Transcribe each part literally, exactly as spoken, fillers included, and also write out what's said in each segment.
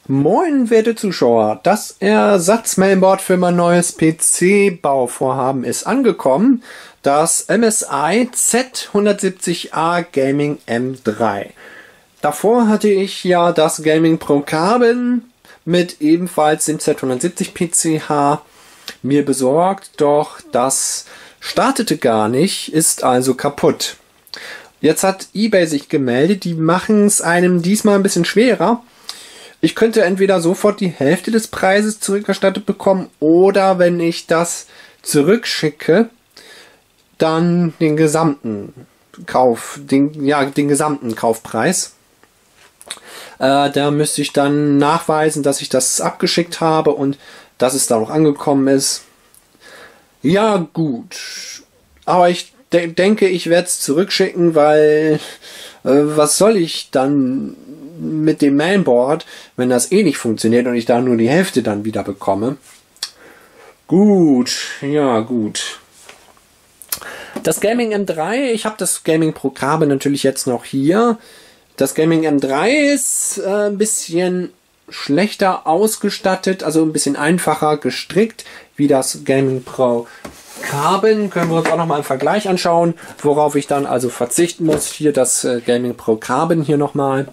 Moin, werte Zuschauer, das Ersatzmainboard für mein neues P C-Bauvorhaben ist angekommen, das M S I Z hundertsiebzig A Gaming M drei. Davor hatte ich ja das Gaming Pro Carbon mit ebenfalls dem Z hundertsiebzig P C H mir besorgt, doch das startete gar nicht, ist also kaputt. Jetzt hat eBay sich gemeldet, die machen es einem diesmal ein bisschen schwerer. Ich könnte entweder sofort die Hälfte des Preises zurückerstattet bekommen oder wenn ich das zurückschicke, dann den gesamten Kauf, den, ja, den gesamten Kaufpreis. Äh, da müsste ich dann nachweisen, dass ich das abgeschickt habe und dass es da noch angekommen ist. Ja, gut. Aber ich de denke, ich werde es zurückschicken, weil äh, was soll ich dann mit dem Mainboard, wenn das eh nicht funktioniert und ich da nur die Hälfte dann wieder bekomme. Gut, ja gut. Das Gaming M drei, ich habe das Gaming Pro Carbon natürlich jetzt noch hier. Das Gaming M drei ist äh, ein bisschen schlechter ausgestattet, also ein bisschen einfacher gestrickt, wie das Gaming Pro Carbon. Können wir uns auch noch mal im Vergleich anschauen, worauf ich dann also verzichten muss. Hier das äh, Gaming Pro Carbon hier nochmal.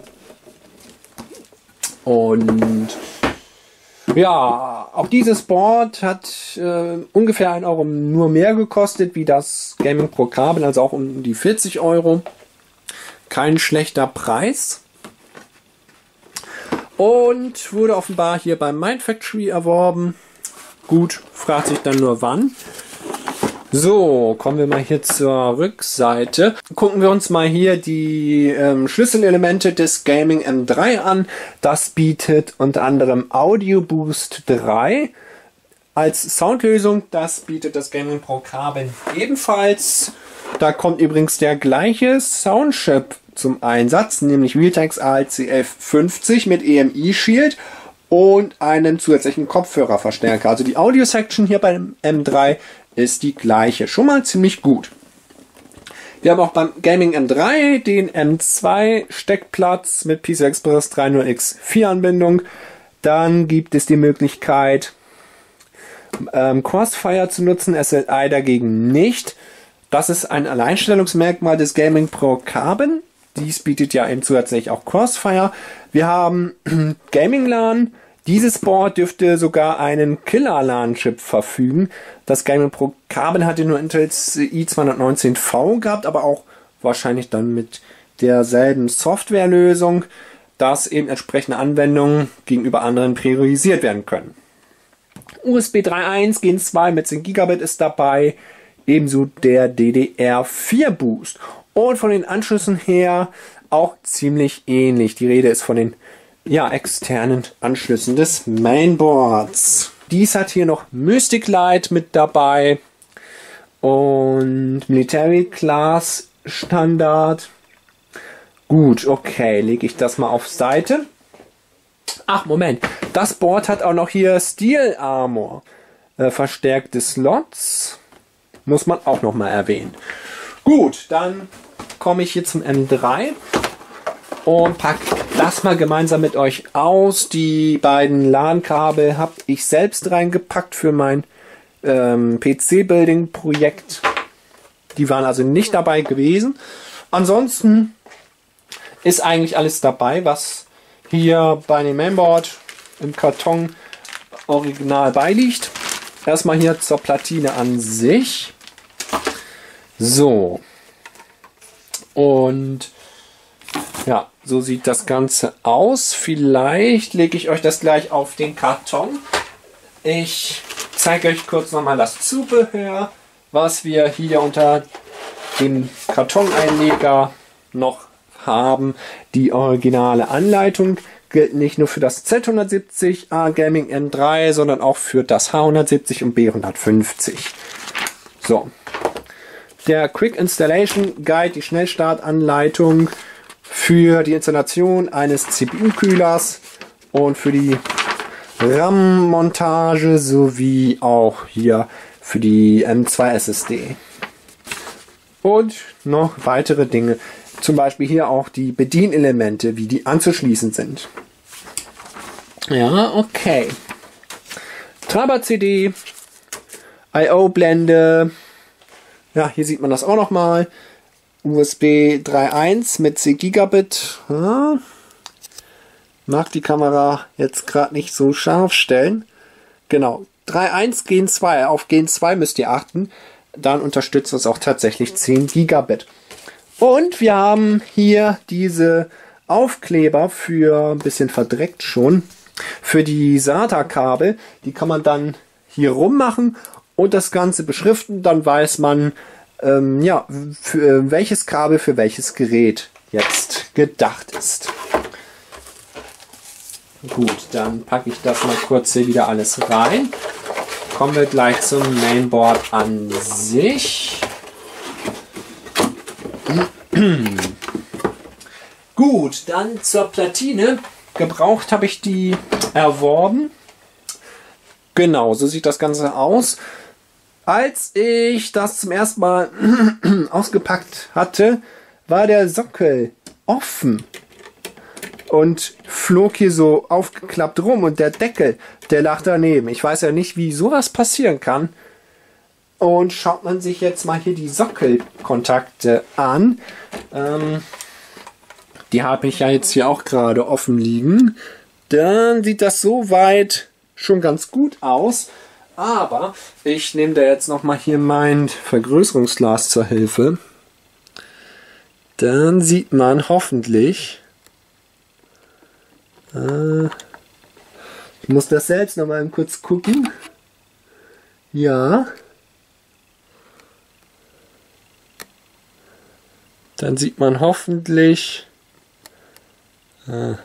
Und ja, auch dieses Board hat äh, ungefähr ein Euro nur mehr gekostet wie das Gaming Pro Carbon, also auch um die vierzig Euro. Kein schlechter Preis. Und wurde offenbar hier beim Mindfactory erworben. Gut, fragt sich dann nur wann. So, kommen wir mal hier zur Rückseite. Gucken wir uns mal hier die ähm, Schlüsselelemente des Gaming M drei an. Das bietet unter anderem Audio Boost drei als Soundlösung. Das bietet das Gaming Pro Carbon ebenfalls. Da kommt übrigens der gleiche Soundchip zum Einsatz, nämlich Realtek A L C F fünfzig mit E M I Shield und einem zusätzlichen Kopfhörerverstärker. Also die Audio-Section hier beim M drei ist die gleiche. Schon mal ziemlich gut. Wir haben auch beim Gaming M drei den M zwei Steckplatz mit P C I Express drei Punkt null X vier Anbindung. Dann gibt es die Möglichkeit, ähm, Crossfire zu nutzen, S L I dagegen nicht. Das ist ein Alleinstellungsmerkmal des Gaming Pro Carbon. Dies bietet ja eben zusätzlich auch Crossfire. Wir haben Gaming LAN. Dieses Board dürfte sogar einen Killer LAN-Chip verfügen. Das Gaming Pro Carbon hatte nur Intels i zweihundertneunzehn V gehabt, aber auch wahrscheinlich dann mit derselben Softwarelösung, dass eben entsprechende Anwendungen gegenüber anderen priorisiert werden können. U S B drei Punkt eins Gen zwei mit zehn Gigabit ist dabei, ebenso der D D R vier Boost. Und von den Anschlüssen her auch ziemlich ähnlich. Die Rede ist von den ja, externen Anschlüssen des Mainboards. Dies hat hier noch Mystic Light mit dabei und Military Class Standard. Gut, okay, lege ich das mal auf Seite. Ach, Moment. Das Board hat auch noch hier Steel Armor. Äh, verstärkte Slots. Muss man auch noch mal erwähnen. Gut, dann komme ich hier zum M drei. Und packe das mal gemeinsam mit euch aus. Die beiden LAN-Kabel habe ich selbst reingepackt für mein ähm, P C-Building-Projekt. Die waren also nicht dabei gewesen. Ansonsten ist eigentlich alles dabei, was hier bei dem Mainboard im Karton original beiliegt. Erstmal hier zur Platine an sich. So. Und ja, so sieht das Ganze aus. Vielleicht lege ich euch das gleich auf den Karton. Ich zeige euch kurz nochmal das Zubehör, was wir hier unter dem Kartoneinleger noch haben. Die originale Anleitung gilt nicht nur für das Z hundertsiebzig A Gaming M drei, sondern auch für das H hundertsiebzig und B hundertfünfzig. So. Der Quick Installation Guide, die Schnellstartanleitung für die Installation eines C P U-Kühlers und für die RAM-Montage sowie auch hier für die M zwei S S D. Und noch weitere Dinge. Zum Beispiel hier auch die Bedienelemente, wie die anzuschließen sind. Ja, okay. Treiber-C D, I O-Blende. Ja, hier sieht man das auch nochmal. U S B drei Punkt eins mit zehn Gigabit. Ja. Mag die Kamera jetzt gerade nicht so scharf stellen. Genau, drei Punkt eins Gen zwei. Auf Gen zwei müsst ihr achten. Dann unterstützt es auch tatsächlich zehn Gigabit. Und wir haben hier diese Aufkleber für, ein bisschen verdreckt schon, für die SATA-Kabel. Die kann man dann hier rummachen und das Ganze beschriften. Dann weiß man, ähm, ja, für welches Kabel für welches Gerät jetzt gedacht ist. Gut, dann packe ich das mal kurz hier wieder alles rein. Kommen wir gleich zum Mainboard an sich. Gut, dann zur Platine. Gebraucht habe ich die erworben. Genau, so sieht das Ganze aus. Als ich das zum ersten Mal ausgepackt hatte, war der Sockel offen und flog hier so aufgeklappt rum und der Deckel, der lag daneben. Ich weiß ja nicht, wie sowas passieren kann. Und schaut man sich jetzt mal hier die Sockelkontakte an. Ähm, die habe ich ja jetzt hier auch gerade offen liegen. Dann sieht das soweit schon ganz gut aus. Aber ich nehme da jetzt noch mal hier mein Vergrößerungsglas zur Hilfe. Dann sieht man hoffentlich... Äh, ich muss das selbst noch mal kurz gucken. Ja. Dann sieht man hoffentlich... Äh,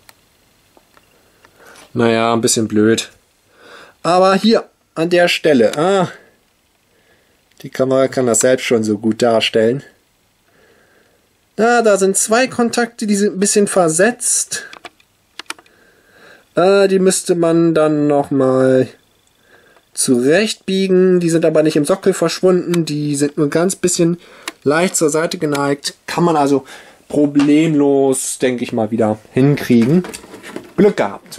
naja, ein bisschen blöd. Aber hier, an der Stelle. Ah, die Kamera kann das selbst schon so gut darstellen. Ah, da sind zwei Kontakte, die sind ein bisschen versetzt. Ah, die müsste man dann nochmal zurechtbiegen. Die sind aber nicht im Sockel verschwunden. Die sind nur ganz bisschen leicht zur Seite geneigt. Kann man also problemlos, denke ich mal, wieder hinkriegen. Glück gehabt.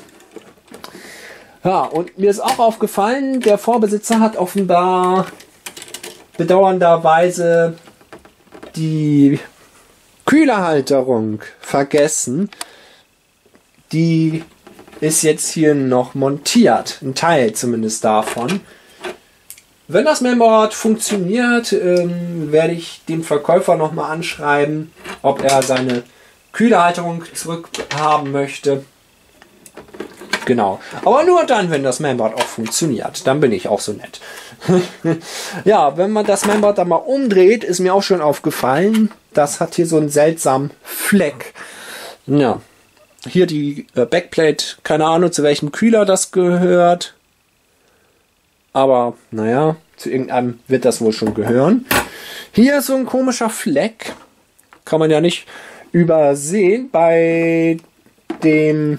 Ja, und mir ist auch aufgefallen, der Vorbesitzer hat offenbar bedauernderweise die Kühlerhalterung vergessen. Die ist jetzt hier noch montiert, ein Teil zumindest davon. Wenn das Mainboard funktioniert, ähm, werde ich den Verkäufer nochmal anschreiben, ob er seine Kühlerhalterung zurückhaben möchte. Genau. Aber nur dann, wenn das Mainboard auch funktioniert. Dann bin ich auch so nett. Ja, wenn man das Mainboard dann mal umdreht, ist mir auch schon aufgefallen, das hat hier so einen seltsamen Fleck. Ja. Hier die äh, Backplate, keine Ahnung, zu welchem Kühler das gehört. Aber, naja, zu irgendeinem wird das wohl schon gehören. Hier ist so ein komischer Fleck. Kann man ja nicht übersehen. Bei dem...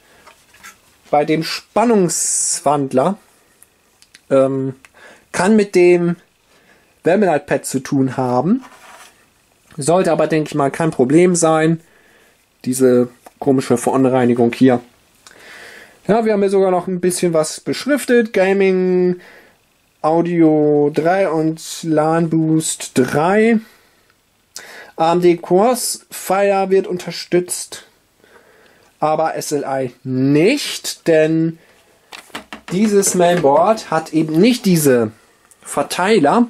Bei dem Spannungswandler ähm, kann mit dem Wärmeleitpad zu tun haben. Sollte aber, denke ich mal, kein Problem sein. Diese komische Verunreinigung hier. Ja, wir haben hier sogar noch ein bisschen was beschriftet. Gaming, Audio drei und LAN Boost drei. A M D Crossfire wird unterstützt. Aber S L I nicht, denn dieses Mainboard hat eben nicht diese Verteiler,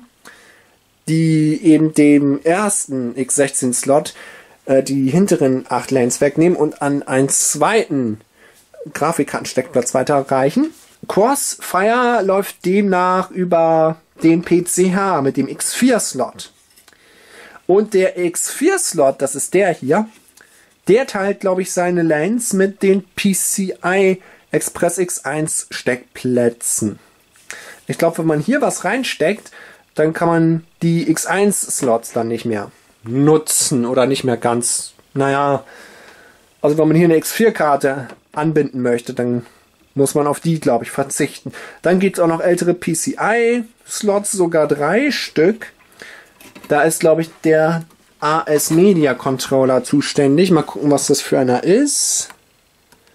die eben dem ersten X sechzehn Slot äh, die hinteren acht Lanes wegnehmen und an einen zweiten Grafikkartensteckplatz weiterreichen. Crossfire läuft demnach über den P C H mit dem X vier Slot. Und der X vier Slot, das ist der hier, der teilt, glaube ich, seine Lanes mit den P C I Express X eins Steckplätzen. Ich glaube, wenn man hier was reinsteckt, dann kann man die X eins Slots dann nicht mehr nutzen oder nicht mehr ganz, naja, also wenn man hier eine X vier Karte anbinden möchte, dann muss man auf die, glaube ich, verzichten. Dann gibt es auch noch ältere P C I Slots, sogar drei Stück. Da ist, glaube ich, der A S Media Controller zuständig. Mal gucken, was das für einer ist.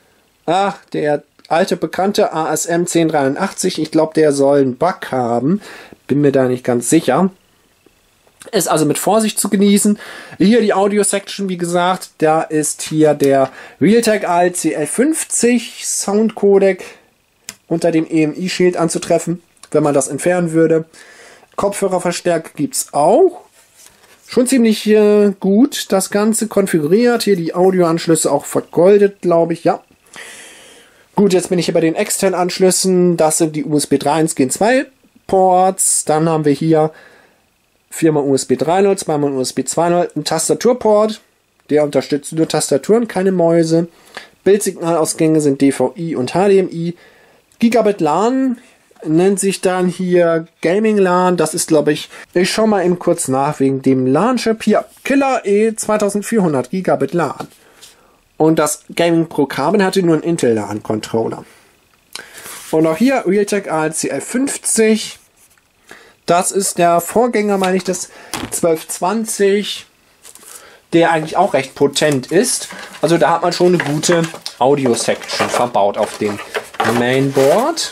Ach, der alte bekannte A S M zehn dreiundachtzig. Ich glaube, der soll einen Bug haben. Bin mir da nicht ganz sicher. Ist also mit Vorsicht zu genießen. Hier die Audio-Section, wie gesagt. Da ist hier der Realtek A L C L fünfzig Soundcodec unter dem E M I-Schild anzutreffen, wenn man das entfernen würde. Kopfhörerverstärker gibt es auch. Schon ziemlich äh, gut das Ganze konfiguriert. Hier die Audioanschlüsse auch vergoldet, glaube ich. Ja. Gut, jetzt bin ich hier bei den externen Anschlüssen. Das sind die U S B drei eins Gen zwei Ports. Dann haben wir hier viermal U S B drei Punkt null, zweimal U S B zwei Punkt null, ein Tastaturport. Der unterstützt nur Tastaturen, keine Mäuse. Bildsignalausgänge sind D V I und H D M I. Gigabit LAN nennt sich dann hier Gaming LAN. Das ist, glaube ich, ich schaue mal eben kurz nach wegen dem LAN-Chip. Hier, Killer E zweitausendvierhundert Gigabit LAN. Und das Gaming Pro Carbon hatte nur einen Intel LAN-Controller. Und auch hier Realtek A L C L fünfzig. Das ist der Vorgänger, meine ich, des zwölf zwanzig, der eigentlich auch recht potent ist. Also da hat man schon eine gute Audio-Section verbaut auf dem Mainboard.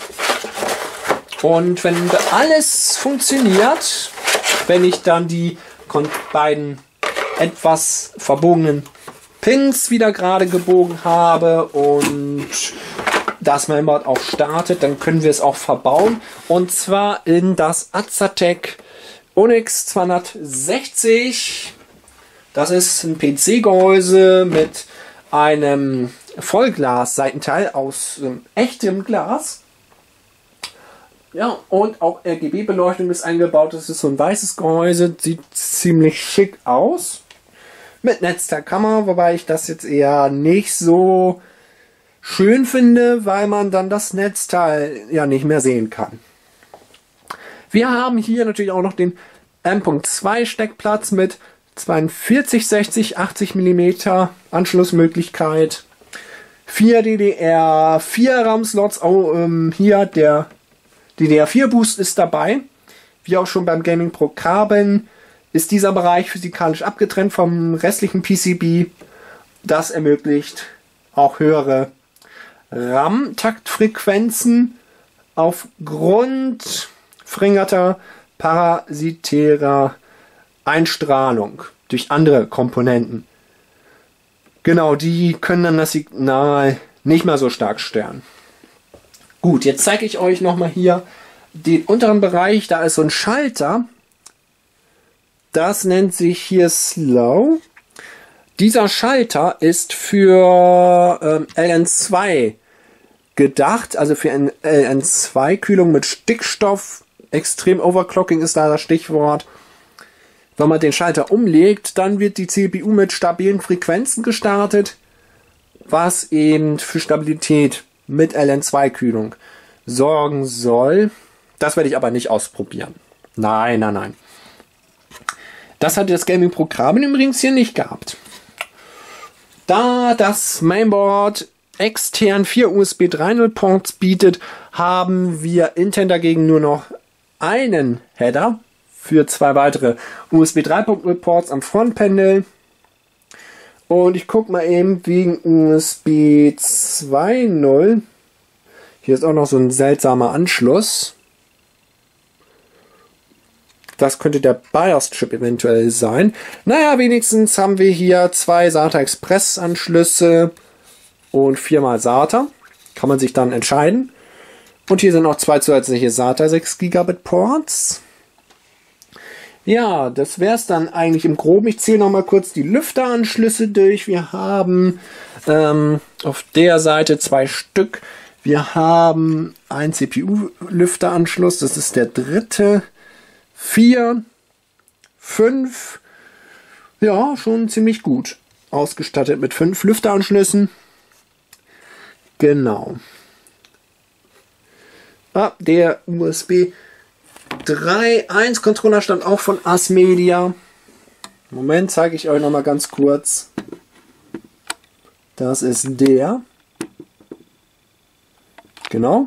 Und wenn alles funktioniert, wenn ich dann die beiden etwas verbogenen Pins wieder gerade gebogen habe und das Mainboard auch startet, dann können wir es auch verbauen. Und zwar in das Azatek Onyx zweihundertsechzig. Das ist ein P C-Gehäuse mit einem Vollglas-Seitenteil aus ähm, echtem Glas. Ja, und auch R G B-Beleuchtung ist eingebaut. Das ist so ein weißes Gehäuse, sieht ziemlich schick aus. Mit Netzteilkammer, wobei ich das jetzt eher nicht so schön finde, weil man dann das Netzteil ja nicht mehr sehen kann. Wir haben hier natürlich auch noch den M Punkt zwei Steckplatz mit zweiundvierzig, sechzig, achtzig Millimeter Anschlussmöglichkeit. vier D D R vier RAM-Slots. Oh, ähm, hier der D D R vier Boost ist dabei. Wie auch schon beim Gaming Pro Carbon ist dieser Bereich physikalisch abgetrennt vom restlichen P C B. Das ermöglicht auch höhere RAM-Taktfrequenzen aufgrund verringerter parasitärer Einstrahlung durch andere Komponenten. Genau, die können dann das Signal nicht mehr so stark stören. Gut, jetzt zeige ich euch nochmal hier den unteren Bereich. Da ist so ein Schalter. Das nennt sich hier Slow. Dieser Schalter ist für ähm, L N zwei gedacht, also für L N zwei Kühlung mit Stickstoff. Extrem Overclocking ist da das Stichwort. Wenn man den Schalter umlegt, dann wird die C P U mit stabilen Frequenzen gestartet, was eben für Stabilität mit L N zwei Kühlung sorgen soll. Das werde ich aber nicht ausprobieren. Nein, nein, nein. Das hatte das Gaming Pro Carbon übrigens hier nicht gehabt. Da das Mainboard extern vier U S B drei Punkt null Ports bietet, haben wir intern dagegen nur noch einen Header für zwei weitere U S B drei Punkt null Ports am Frontpanel. Und ich gucke mal eben wegen U S B zwei Punkt null. Hier ist auch noch so ein seltsamer Anschluss. Das könnte der BIOS-Chip eventuell sein. Naja, wenigstens haben wir hier zwei SATA Express-Anschlüsse und viermal SATA. Kann man sich dann entscheiden. Und hier sind noch zwei zusätzliche SATA sechs Gigabit Ports. Ja, das wäre es dann eigentlich im Groben. Ich zähle noch mal kurz die Lüfteranschlüsse durch. Wir haben ähm, auf der Seite zwei Stück. Wir haben einen C P U-Lüfteranschluss. Das ist der dritte. Vier, fünf. Ja, schon ziemlich gut ausgestattet mit fünf Lüfteranschlüssen. Genau. Ah, der U S B drei Punkt eins Controller stammt auch von ASMedia. Moment, zeige ich euch noch mal ganz kurz. Das ist der. Genau.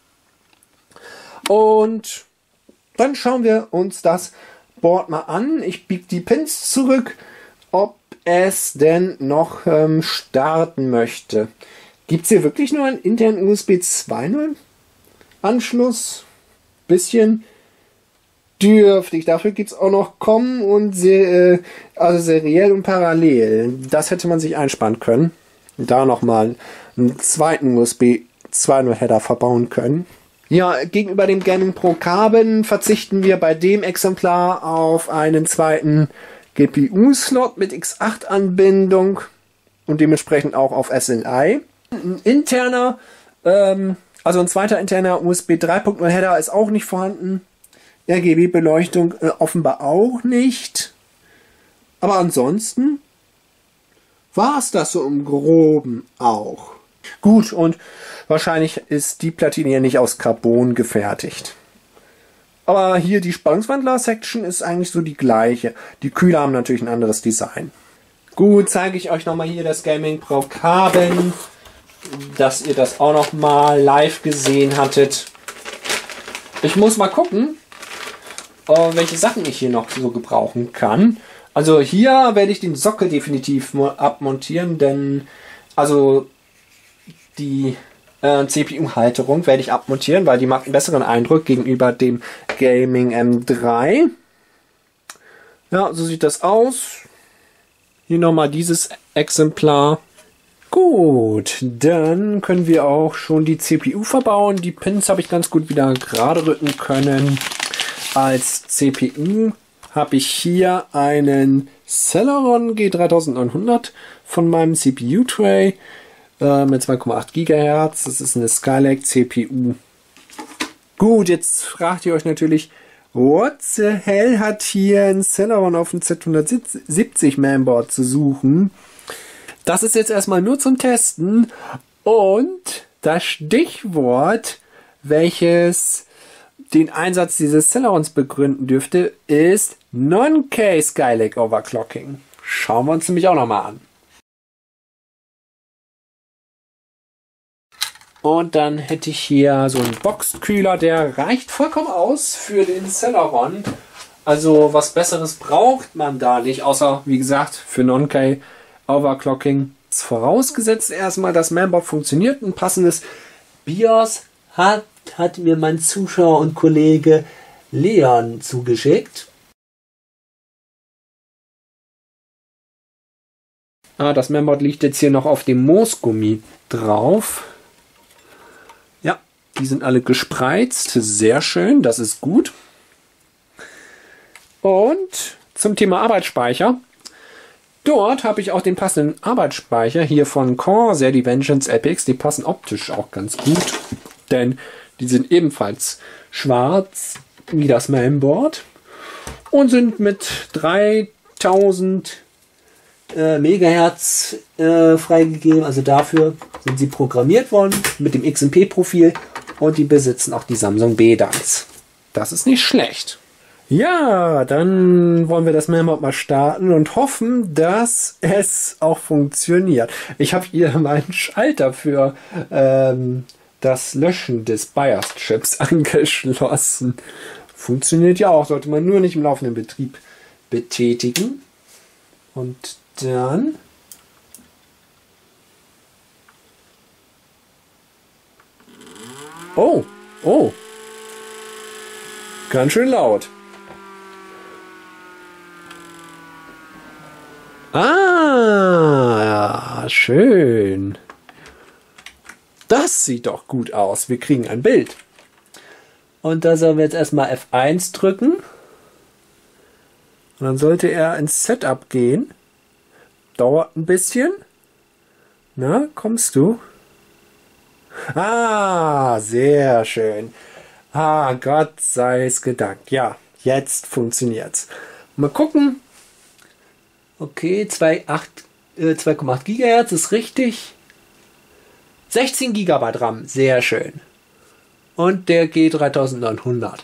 Und dann schauen wir uns das Board mal an. Ich biege die Pins zurück, ob es denn noch ähm, starten möchte. Gibt es hier wirklich nur einen internen U S B zwei Punkt null Anschluss? Bisschen dürftig. Dafür gibt es auch noch COM und se also seriell und parallel. Das hätte man sich einsparen können. Da nochmal einen zweiten U S B zwei Punkt null Header verbauen können. Ja, gegenüber dem Gaming Pro Carbon verzichten wir bei dem Exemplar auf einen zweiten G P U-Slot mit X acht Anbindung und dementsprechend auch auf S N I. Ein interner, ähm, also ein zweiter interner U S B drei Punkt null Header ist auch nicht vorhanden. R G B-Beleuchtung äh, offenbar auch nicht. Aber ansonsten war es das so im Groben auch. Gut, und wahrscheinlich ist die Platine ja nicht aus Carbon gefertigt. Aber hier die Spannungswandler-Section ist eigentlich so die gleiche. Die Kühler haben natürlich ein anderes Design. Gut, zeige ich euch nochmal hier das Gaming Pro Carbon, dass ihr das auch nochmal live gesehen hattet. Ich muss mal gucken, welche Sachen ich hier noch so gebrauchen kann. Also hier werde ich den Sockel definitiv abmontieren, denn also die äh, C P U-Halterung werde ich abmontieren, weil die macht einen besseren Eindruck gegenüber dem Gaming M drei. Ja, so sieht das aus. Hier nochmal dieses Exemplar. Gut, dann können wir auch schon die C P U verbauen. Die Pins habe ich ganz gut wieder gerade rücken können. Als C P U habe ich hier einen Celeron G dreitausendneunhundert von meinem C P U-Tray äh, mit zwei Komma acht Gigahertz. Das ist eine Skylake C P U. Gut, jetzt fragt ihr euch natürlich, what the hell hat hier ein Celeron auf dem Z hundertsiebzig Mainboard zu suchen? Das ist jetzt erstmal nur zum Testen. Und das Stichwort, welches den Einsatz dieses Celerons begründen dürfte, ist Non-K Skylake Overclocking. Schauen wir uns nämlich auch nochmal an. Und dann hätte ich hier so einen Boxkühler, der reicht vollkommen aus für den Celeron. Also was Besseres braucht man da nicht, außer wie gesagt für Non-K Overclocking. Vorausgesetzt erstmal, das Mainboard funktioniert. Ein passendes BIOS hat, hat mir mein Zuschauer und Kollege Leon zugeschickt. Ah, das Mainboard liegt jetzt hier noch auf dem Moosgummi drauf. Ja, die sind alle gespreizt. Sehr schön, das ist gut. Und zum Thema Arbeitsspeicher. Dort habe ich auch den passenden Arbeitsspeicher hier von Corsair, die Vengeance L P X. Die passen optisch auch ganz gut, denn die sind ebenfalls schwarz wie das Mainboard und sind mit dreitausend äh, Megahertz äh, freigegeben. Also dafür sind sie programmiert worden mit dem X M P-Profil und die besitzen auch die Samsung B-Dance. Das ist nicht schlecht. Ja, dann wollen wir das Mainboard mal starten und hoffen, dass es auch funktioniert. Ich habe hier meinen Schalter für ähm, das Löschen des BIOS-Chips angeschlossen. Funktioniert ja auch, sollte man nur nicht im laufenden Betrieb betätigen. Und dann Oh, oh. Ganz schön laut. Ah, ja, schön. Das sieht doch gut aus. Wir kriegen ein Bild. Und da sollen wir jetzt erstmal F eins drücken. Und dann sollte er ins Setup gehen. Dauert ein bisschen. Na, kommst du? Ah, sehr schön. Ah, Gott sei es gedankt. Ja, jetzt funktioniert's. Mal gucken. Okay, zwei Komma acht Gigahertz ist richtig. sechzehn Gigabyte RAM, sehr schön. Und der G dreitausendneunhundert.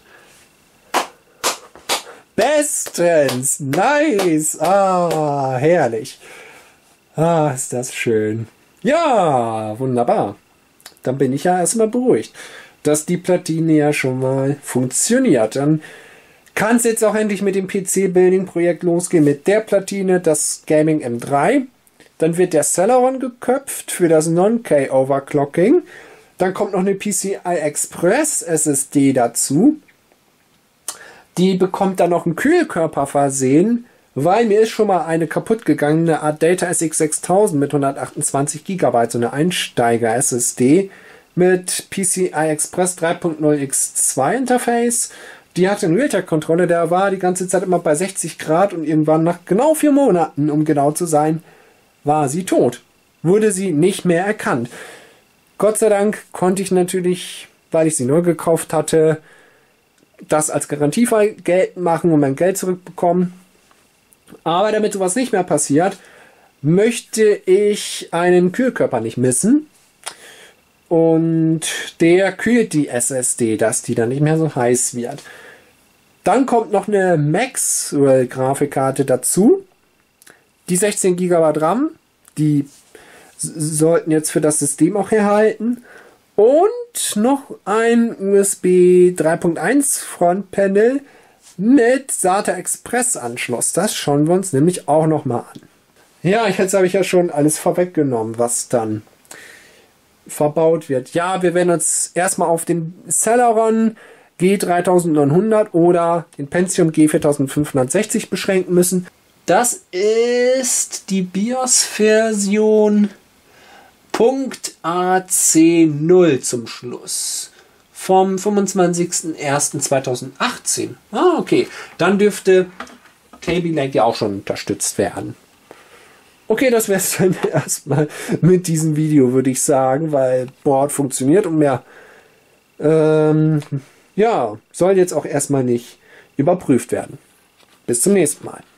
Bestens, nice. Ah, herrlich. Ah, ist das schön. Ja, wunderbar. Dann bin ich ja erstmal beruhigt, dass die Platine ja schon mal funktioniert. Dann kann es jetzt auch endlich mit dem P C-Building-Projekt losgehen mit der Platine, das Gaming M drei. Dann wird der Celeron geköpft für das Non-K-Overclocking. Dann kommt noch eine P C I Express S S D dazu. Die bekommt dann noch einen Kühlkörper versehen, weil mir ist schon mal eine kaputt gegangen, eine Art Data S X sechstausend mit hundertachtundzwanzig Gigabyte, so eine Einsteiger-S S D mit P C I Express drei Punkt null Punkt x zwei Interface. Die hatte einen Realtek-Controller, der war die ganze Zeit immer bei sechzig Grad und irgendwann nach genau vier Monaten, um genau zu sein, war sie tot. Wurde sie nicht mehr erkannt. Gott sei Dank konnte ich natürlich, weil ich sie neu gekauft hatte, das als Garantiefall geltend machen und mein Geld zurückbekommen. Aber damit sowas nicht mehr passiert, möchte ich einen Kühlkörper nicht missen. Und der kühlt die S S D, dass die dann nicht mehr so heiß wird. Dann kommt noch eine Maxwell-Grafikkarte dazu. Die sechzehn Gigabyte RAM, die sollten jetzt für das System auch herhalten. Und noch ein U S B drei Punkt eins Frontpanel mit SATA Express Anschluss. Das schauen wir uns nämlich auch noch mal an. Ja, jetzt habe ich ja schon alles vorweggenommen, was dann verbaut wird. Ja, wir werden uns erstmal auf den Celeron G dreitausendneunhundert oder den Pentium G viertausendfünfhundertsechzig beschränken müssen. Das ist die BIOS-Version .A C null zum Schluss vom fünfundzwanzigsten ersten zweitausendachtzehn. Ah, okay. Dann dürfte Kaby Lake ja auch schon unterstützt werden. Okay, das wäre es dann erstmal mit diesem Video, würde ich sagen, weil Board funktioniert und mehr ähm, ja, soll jetzt auch erstmal nicht überprüft werden. Bis zum nächsten Mal.